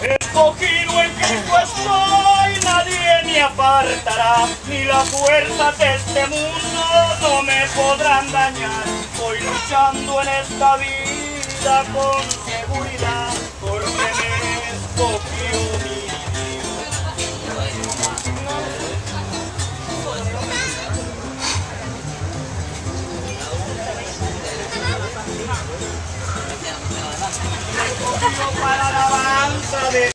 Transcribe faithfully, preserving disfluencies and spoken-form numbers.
Escogido en Cristo estoy, nadie me apartará, ni las fuerzas de este mundo no me podrán dañar. Voy luchando en esta vida con seguridad, porque me escogió mi Dios. Para la alabanza de